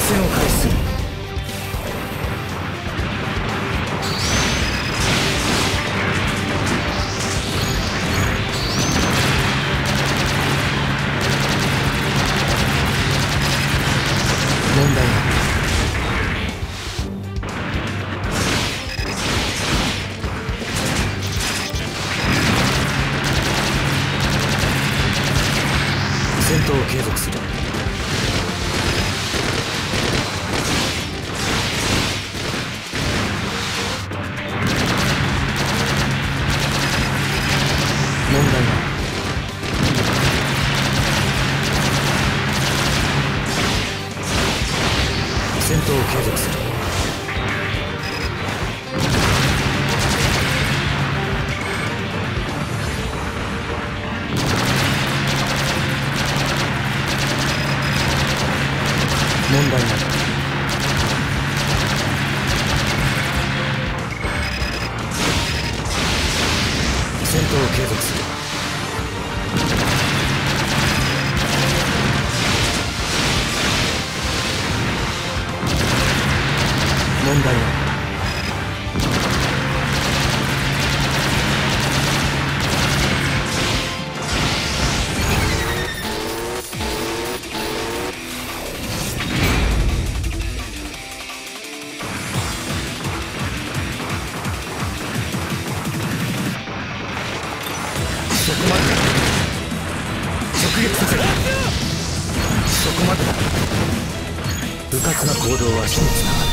戦を開始する。問題ない。戦闘を継続する。問題ない。戦闘を継続する。問題ない。戦闘を継続する。問題ない。そこまでだ。直撃させる。そこまでだ。迂闊な行動は死につながる。